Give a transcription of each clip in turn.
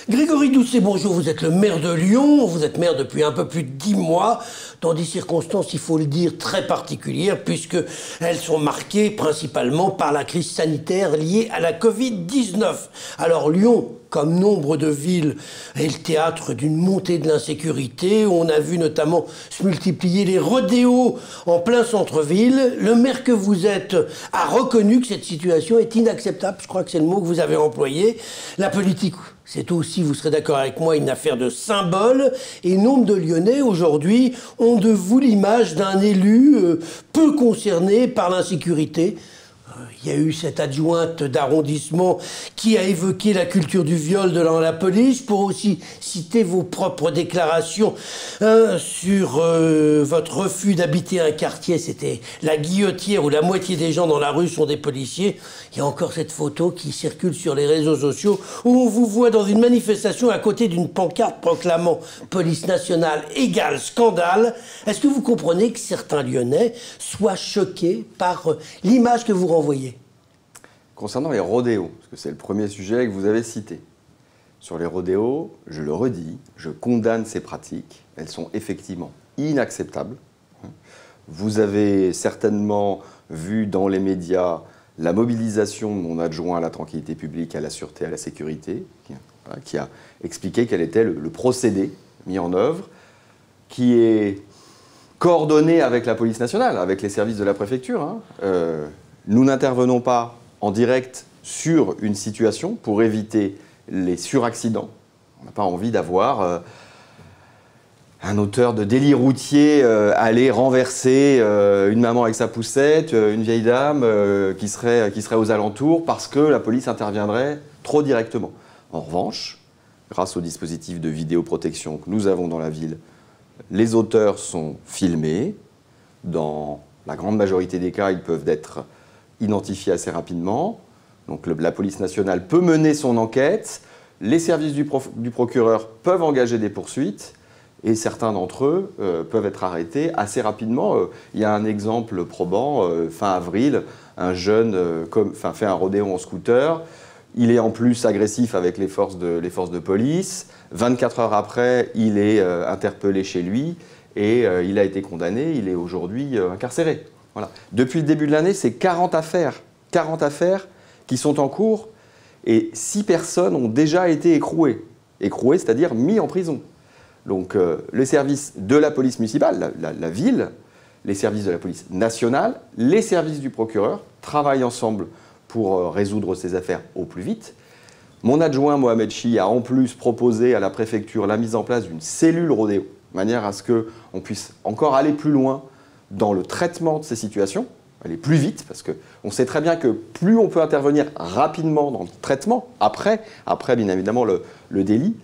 Grégory Doucet, bonjour, vous êtes le maire de Lyon, vous êtes maire depuis un peu plus de 10 mois, dans des circonstances, il faut le dire, très particulières, puisqu'elles sont marquées principalement par la crise sanitaire liée à la Covid-19. Alors Lyon, comme nombre de villes, est le théâtre d'une montée de l'insécurité. On a vu notamment se multiplier les rodéos en plein centre-ville. Le maire que vous êtes a reconnu que cette situation est inacceptable. Je crois que c'est le mot que vous avez employé. La politique, c'est aussi, vous serez d'accord avec moi, une affaire de symbole. Et nombre de Lyonnais, aujourd'hui, ont de vous l'image d'un élu peu concerné par l'insécurité. Il y a eu cette adjointe d'arrondissement qui a évoqué la culture du viol dans la police, pour aussi citer vos propres déclarations sur votre refus d'habiter un quartier. C'était la guillotière où la moitié des gens dans la rue sont des policiers. Il y a encore cette photo qui circule sur les réseaux sociaux où on vous voit dans une manifestation à côté d'une pancarte proclamant « Police nationale égale scandale ». Est-ce que vous comprenez que certains Lyonnais soient choqués par l'image que vous renvoyez ? Concernant les rodéos, parce que c'est le premier sujet que vous avez cité, sur les rodéos, je le redis, je condamne ces pratiques. Elles sont effectivement inacceptables. Vous avez certainement vu dans les médias la mobilisation de mon adjoint à la tranquillité publique, à la sûreté, à la sécurité, qui a expliqué quel était le procédé mis en œuvre, qui est coordonné avec la police nationale, avec les services de la préfecture. Nous n'intervenons pas en direct sur une situation pour éviter les suraccidents. On n'a pas envie d'avoir un auteur de délit routier aller renverser une maman avec sa poussette, une vieille dame qui serait aux alentours parce que la police interviendrait trop directement. En revanche, grâce au dispositif de vidéoprotection que nous avons dans la ville, les auteurs sont filmés. Dans la grande majorité des cas, ils peuvent être identifiés assez rapidement. Donc la police nationale peut mener son enquête, les services du procureur peuvent engager des poursuites et certains d'entre eux peuvent être arrêtés assez rapidement. Il y a un exemple probant, fin avril, un jeune fait un rodéo en scooter, il est en plus agressif avec les forces de police, 24 heures après, il est interpellé chez lui et il a été condamné, il est aujourd'hui incarcéré. Voilà. Depuis le début de l'année, c'est 40 affaires qui sont en cours et 6 personnes ont déjà été écrouées. Écrouées, c'est-à-dire mis en prison. Donc les services de la police municipale, la ville, les services de la police nationale, les services du procureur travaillent ensemble pour résoudre ces affaires au plus vite. Mon adjoint Mohamed Chi a en plus proposé à la préfecture la mise en place d'une cellule rodéo, de manière à ce qu'on puisse encore aller plus loin dans le traitement de ces situations, aller plus vite, parce qu'on sait très bien que plus on peut intervenir rapidement dans le traitement, après bien évidemment le délit,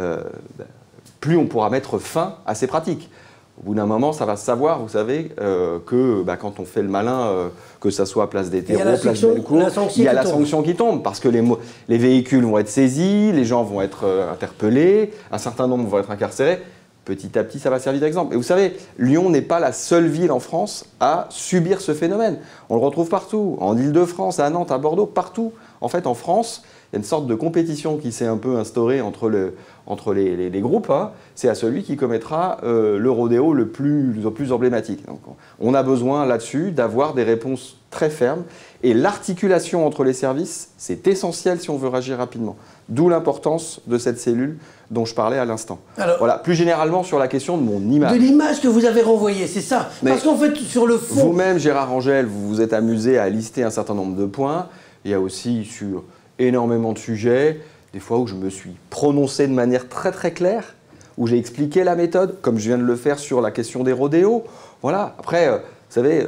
plus on pourra mettre fin à ces pratiques. Au bout d'un moment, ça va se savoir, vous savez, que quand on fait le malin, que ça soit place des terreaux, place Bellecour, il y a la sanction qui tombe, parce que les véhicules vont être saisis, les gens vont être interpellés, un certain nombre vont être incarcérés. Petit à petit, ça va servir d'exemple. Et vous savez, Lyon n'est pas la seule ville en France à subir ce phénomène. On le retrouve partout, en Île-de-France, à Nantes, à Bordeaux, partout. En fait, en France, il y a une sorte de compétition qui s'est un peu instaurée entre les groupes. C'est à celui qui commettra le rodéo le plus emblématique. Donc, on a besoin là-dessus d'avoir des réponses très fermes. Et l'articulation entre les services, c'est essentiel si on veut réagir rapidement. D'où l'importance de cette cellule dont je parlais à l'instant. Voilà, plus généralement sur la question de mon image. De l'image que vous avez renvoyée, c'est ça. Parce qu'en fait, sur le fond... Vous-même, Gérard Angel, vous vous êtes amusé à lister un certain nombre de points. Il y a aussi sur énormément de sujets, des fois où je me suis prononcé de manière très très claire, où j'ai expliqué la méthode, comme je viens de le faire sur la question des rodéos. Voilà, après, vous savez...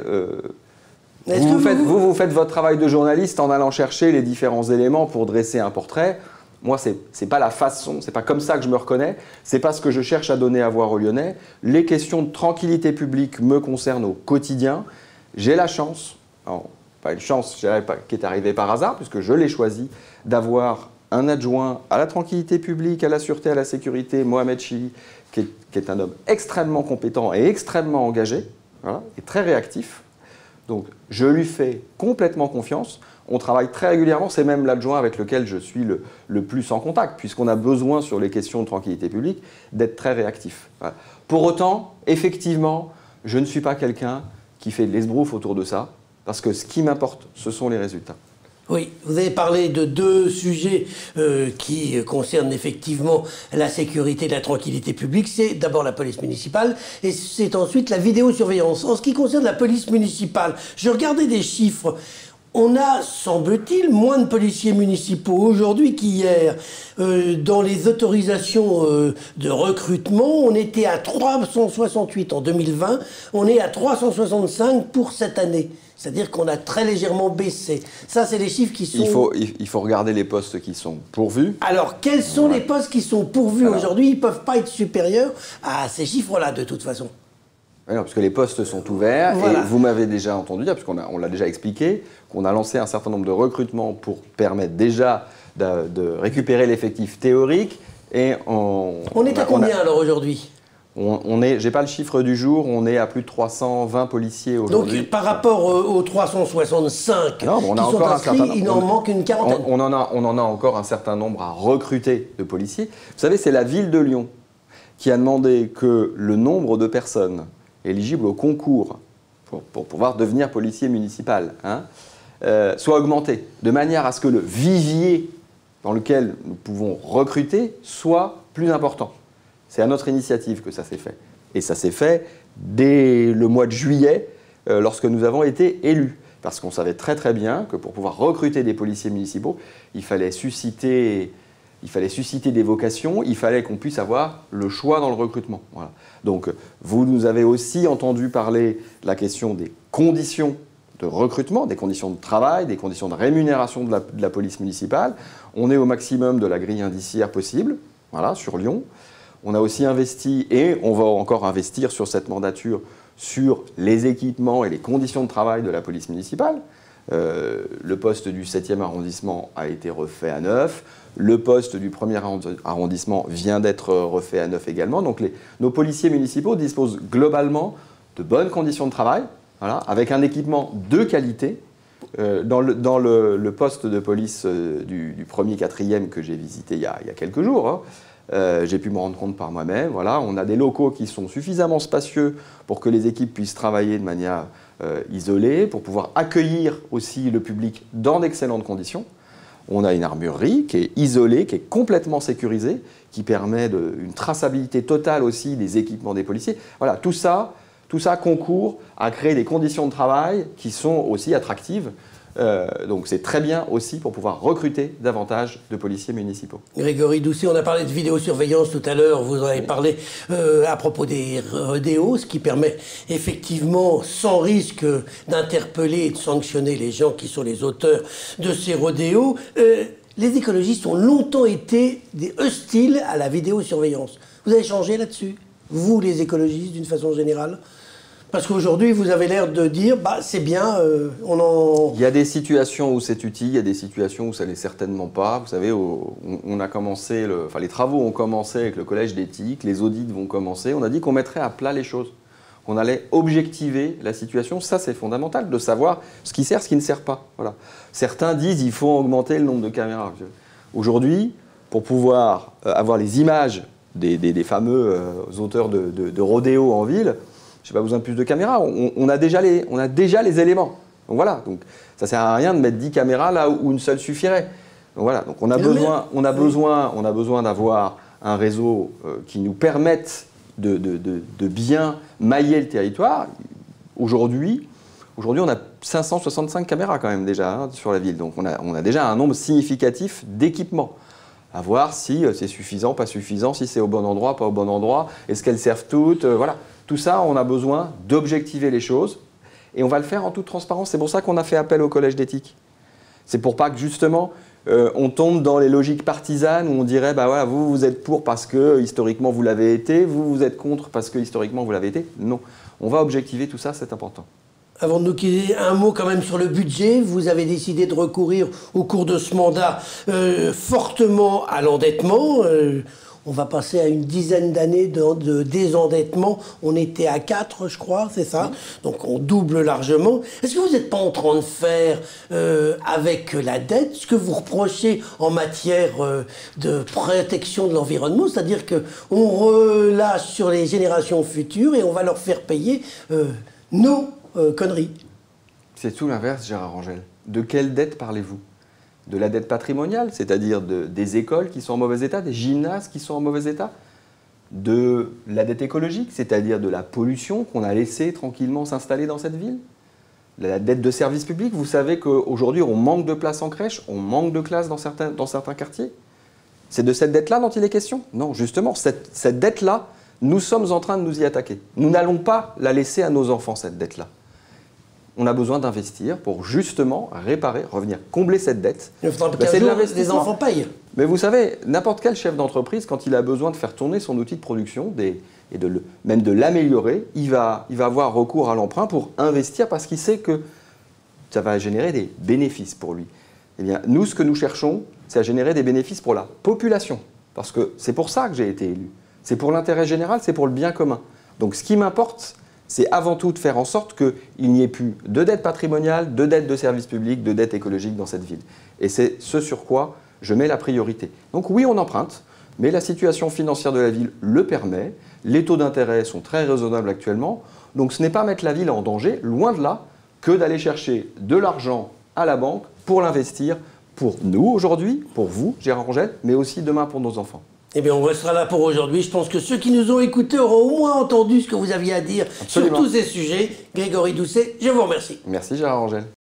Vous faites votre travail de journaliste en allant chercher les différents éléments pour dresser un portrait. Moi, c'est pas la façon, c'est pas comme ça que je me reconnais, c'est pas ce que je cherche à donner à voir aux Lyonnais. Les questions de tranquillité publique me concernent au quotidien. J'ai la chance, pas une chance, je dirais pas, qui est arrivée par hasard, puisque je l'ai choisi, d'avoir un adjoint à la tranquillité publique, à la sûreté, à la sécurité, Mohamed Chi, qui est un homme extrêmement compétent et extrêmement engagé, voilà, et très réactif. Donc, je lui fais complètement confiance. On travaille très régulièrement, c'est même l'adjoint avec lequel je suis le plus en contact, puisqu'on a besoin sur les questions de tranquillité publique d'être très réactif. Voilà. Pour autant, effectivement, je ne suis pas quelqu'un qui fait de l'esbrouffe autour de ça, parce que ce qui m'importe, ce sont les résultats. Oui, vous avez parlé de deux sujets qui concernent effectivement la sécurité et la tranquillité publique. C'est d'abord la police municipale et c'est ensuite la vidéosurveillance. En ce qui concerne la police municipale, je regardais des chiffres. On a, semble-t-il, moins de policiers municipaux aujourd'hui qu'hier. Dans les autorisations de recrutement, on était à 368 en 2020, on est à 365 pour cette année. C'est-à-dire qu'on a très légèrement baissé. Ça, c'est les chiffres qui sont... Il faut regarder les postes qui sont pourvus. Alors, quels sont les postes qui sont pourvus aujourd'hui? Ils ne peuvent pas être supérieurs à ces chiffres-là, de toute façon. Oui, parce que les postes sont ouverts, voilà. Et vous m'avez déjà entendu dire, puisqu'on l'a déjà expliqué, qu'on a lancé un certain nombre de recrutements pour permettre déjà de récupérer l'effectif théorique. Et on est à combien alors aujourd'hui? J'ai pas le chiffre du jour, on est à plus de 320 policiers aujourd'hui. Donc par rapport aux 365 qui sont inscrits, il en manque une quarantaine. On en a encore un certain nombre à recruter de policiers. Vous savez, c'est la ville de Lyon qui a demandé que le nombre de personnes éligibles au concours pour pouvoir devenir policier municipal soit augmenté, de manière à ce que le vivier dans lequel nous pouvons recruter soit plus important. C'est à notre initiative que ça s'est fait. Et ça s'est fait dès le mois de juillet, lorsque nous avons été élus. Parce qu'on savait très très bien que pour pouvoir recruter des policiers municipaux, il fallait susciter des vocations, il fallait qu'on puisse avoir le choix dans le recrutement. Voilà. Donc vous nous avez aussi entendu parler de la question des conditions de recrutement, des conditions de travail, des conditions de rémunération de la police municipale. On est au maximum de la grille indiciaire possible, voilà, sur Lyon. On a aussi investi, et on va encore investir sur cette mandature, sur les équipements et les conditions de travail de la police municipale. Le poste du 7e arrondissement a été refait à neuf. Le poste du 1er arrondissement vient d'être refait à neuf également. Donc nos policiers municipaux disposent globalement de bonnes conditions de travail, voilà, avec un équipement de qualité. Dans le poste de police du 1er 4e que j'ai visité il y a quelques jours, j'ai pu me rendre compte par moi-même. Voilà, on a des locaux qui sont suffisamment spacieux pour que les équipes puissent travailler de manière isolée, pour pouvoir accueillir aussi le public dans d'excellentes conditions. On a une armurerie qui est isolée, qui est complètement sécurisée, qui permet une traçabilité totale aussi des équipements des policiers. Voilà, tout ça concourt à créer des conditions de travail qui sont aussi attractives. Donc c'est très bien aussi pour pouvoir recruter davantage de policiers municipaux. Grégory Doucet, on a parlé de vidéosurveillance tout à l'heure, vous en avez parlé à propos des rodéos, ce qui permet effectivement, sans risque d'interpeller et de sanctionner les gens qui sont les auteurs de ces rodéos. Les écologistes ont longtemps été hostiles à la vidéosurveillance. Vous avez changé là-dessus, vous les écologistes, d'une façon générale? Parce qu'aujourd'hui, vous avez l'air de dire, bah, c'est bien, Il y a des situations où c'est utile, il y a des situations où ça ne l'est certainement pas. Vous savez, on a commencé, les travaux ont commencé avec le collège d'éthique, les audits vont commencer. On a dit qu'on mettrait à plat les choses, qu'on allait objectiver la situation. Ça, c'est fondamental, de savoir ce qui sert, ce qui ne sert pas. Voilà. Certains disent qu'il faut augmenter le nombre de caméras. Aujourd'hui, pour pouvoir avoir les images des fameux auteurs de rodéos en ville, je n'ai pas besoin de plus de caméras, on a déjà les éléments. Donc voilà, donc, ça ne sert à rien de mettre 10 caméras là où une seule suffirait. Donc voilà, donc on a besoin d'avoir un réseau qui nous permette de bien mailler le territoire. Aujourd'hui, on a 565 caméras quand même déjà sur la ville, donc on a déjà un nombre significatif d'équipements. À voir si c'est suffisant, pas suffisant, si c'est au bon endroit, pas au bon endroit, est-ce qu'elles servent toutes, voilà. Tout ça, on a besoin d'objectiver les choses et on va le faire en toute transparence. C'est pour ça qu'on a fait appel au collège d'éthique. C'est pour pas que justement on tombe dans les logiques partisanes où on dirait bah voilà, vous êtes pour parce que historiquement vous l'avez été, vous êtes contre parce que historiquement vous l'avez été. Non, on va objectiver tout ça, c'est important. Avant de nous quitter, un mot quand même sur le budget. Vous avez décidé de recourir au cours de ce mandat fortement à l'endettement. On va passer à une dizaine d'années de désendettement. On était à 4, je crois, c'est ça? Donc on double largement. Est-ce que vous n'êtes pas en train de faire avec la dette ce que vous reprochez en matière de protection de l'environnement? C'est-à-dire qu'on relâche sur les générations futures et on va leur faire payer nos conneries. C'est tout l'inverse, Gérard Angel. De quelle dette parlez-vous? De la dette patrimoniale, c'est-à-dire des écoles qui sont en mauvais état, des gymnases qui sont en mauvais état, de la dette écologique, c'est-à-dire de la pollution qu'on a laissé tranquillement s'installer dans cette ville, de la dette de services publics. Vous savez qu'aujourd'hui, on manque de places en crèche, on manque de classes dans certains quartiers. C'est de cette dette-là dont il est question? Non, justement, cette dette-là, nous sommes en train de nous y attaquer. Nous n'allons pas la laisser à nos enfants, cette dette-là. On a besoin d'investir pour justement réparer, revenir, combler cette dette. Il faudra qu'un jour les enfants payent. Mais vous savez, n'importe quel chef d'entreprise, quand il a besoin de faire tourner son outil de production et même de l'améliorer, il va avoir recours à l'emprunt pour investir parce qu'il sait que ça va générer des bénéfices pour lui. Eh bien, nous, ce que nous cherchons, c'est à générer des bénéfices pour la population. Parce que c'est pour ça que j'ai été élu. C'est pour l'intérêt général, c'est pour le bien commun. Donc ce qui m'importe, c'est avant tout de faire en sorte qu'il n'y ait plus de dette patrimoniale, de dette de services publics, de dette écologique dans cette ville. Et c'est ce sur quoi je mets la priorité. Donc oui, on emprunte, mais la situation financière de la ville le permet. Les taux d'intérêt sont très raisonnables actuellement. Donc ce n'est pas mettre la ville en danger, loin de là, que d'aller chercher de l'argent à la banque pour l'investir pour nous aujourd'hui, pour vous, Gérard Angel, mais aussi demain pour nos enfants. Eh bien, on restera là pour aujourd'hui. Je pense que ceux qui nous ont écoutés auront au moins entendu ce que vous aviez à dire sur tous ces sujets. Grégory Doucet, je vous remercie. Merci Gérard Angel.